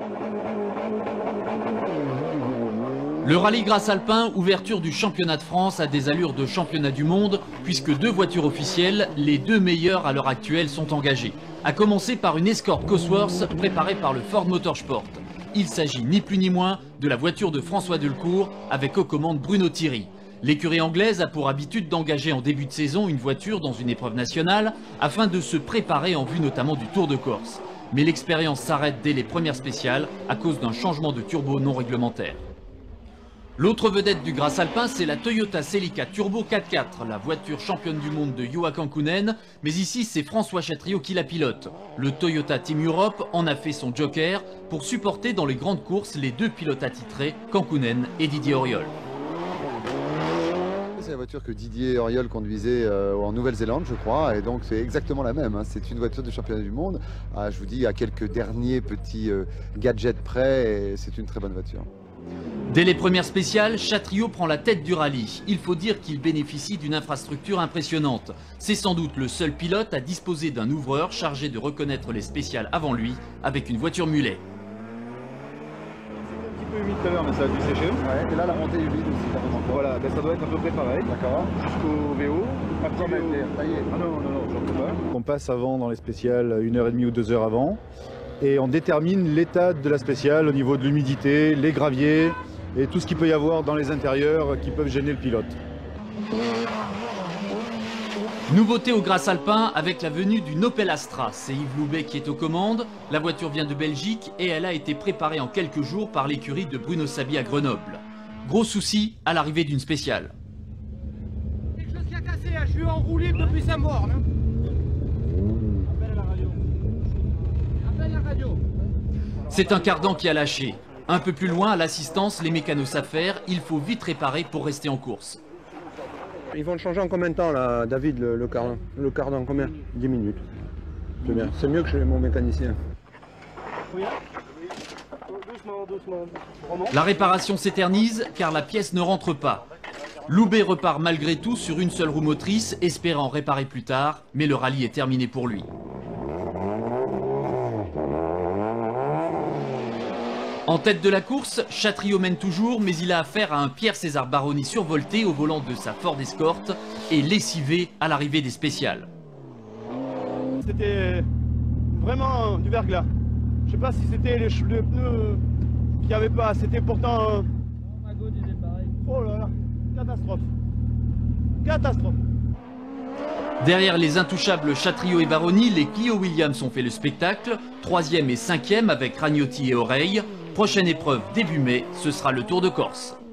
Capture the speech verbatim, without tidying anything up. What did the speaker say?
Le rallye Grasse Alpin, ouverture du championnat de France, a des allures de championnat du monde, puisque deux voitures officielles, les deux meilleures à l'heure actuelle, sont engagées. À commencer par une Escort Cosworth préparée par le Ford Motorsport. Il s'agit ni plus ni moins de la voiture de François Delcourt, avec aux commandes Bruno Thierry. L'écurie anglaise a pour habitude d'engager en début de saison une voiture dans une épreuve nationale, afin de se préparer en vue notamment du Tour de Corse. Mais l'expérience s'arrête dès les premières spéciales, à cause d'un changement de turbo non réglementaire. L'autre vedette du Grasse Alpin, c'est la Toyota Celica Turbo quatre quatre, la voiture championne du monde de Juha Kankkunen, mais ici c'est François Chatriot qui la pilote. Le Toyota Team Europe en a fait son joker pour supporter dans les grandes courses les deux pilotes attitrés, Kankkunen et Didier Auriol. C'est la voiture que Didier Auriol conduisait euh, en Nouvelle-Zélande, je crois, et donc c'est exactement la même. Hein. C'est une voiture de championnat du monde. Ah, je vous dis, à quelques derniers petits euh, gadgets près, et c'est une très bonne voiture. Dès les premières spéciales, Chatriot prend la tête du rallye. Il faut dire qu'il bénéficie d'une infrastructure impressionnante. C'est sans doute le seul pilote à disposer d'un ouvreur chargé de reconnaître les spéciales avant lui, avec une voiture mulet. Un petit peu humide tout à l'heure, mais ça a dû sécher. Ouais, et là, la montée humide aussi, carrément. Voilà, ben ça doit être à peu près pareil. D'accord. Jusqu'au V O. Pas de commentaire, ça y est. Ah non, non, non, j'en peux pas. On passe avant dans les spéciales une heure et demie ou deux heures avant. Et on détermine l'état de la spéciale au niveau de l'humidité, les graviers et tout ce qu'il peut y avoir dans les intérieurs qui peuvent gêner le pilote. Nouveauté au Grasse Alpin avec la venue d'une Opel Astra. C'est Yves Loubet qui est aux commandes. La voiture vient de Belgique et elle a été préparée en quelques jours par l'écurie de Bruno Sabi à Grenoble. Gros souci à l'arrivée d'une spéciale. Quelque chose qui a cassé, hein. Je suis enroulé depuis sa mort. Hein. Appelle à la radio. Appelle à la radio. C'est un cardan qui a lâché. Un peu plus loin, à l'assistance, les mécanos savent faire. Il faut vite réparer pour rester en course. Ils vont le changer en combien de temps là, David, le, le cardan? Le cardan, combien? dix minutes. C'est bien. C'est mieux que chez mon mécanicien. Oui. Doucement, doucement. Remonte. La réparation s'éternise car la pièce ne rentre pas. Loubet repart malgré tout sur une seule roue motrice, espérant réparer plus tard, mais le rallye est terminé pour lui. En tête de la course, Chatriot mène toujours, mais il a affaire à un Pierre César Baroni survolté au volant de sa Ford Escort et lessivé à l'arrivée des spéciales. C'était vraiment du verglas. Je sais pas si c'était les, les pneus qu'il n'y avait pas, c'était pourtant... Oh là là, catastrophe. Catastrophe. Derrière les intouchables Chatriot et Baroni, les Clio Williams ont fait le spectacle, troisième et cinquième avec Ragnotti et Oreille. Prochaine épreuve début mai, ce sera le Tour de Corse.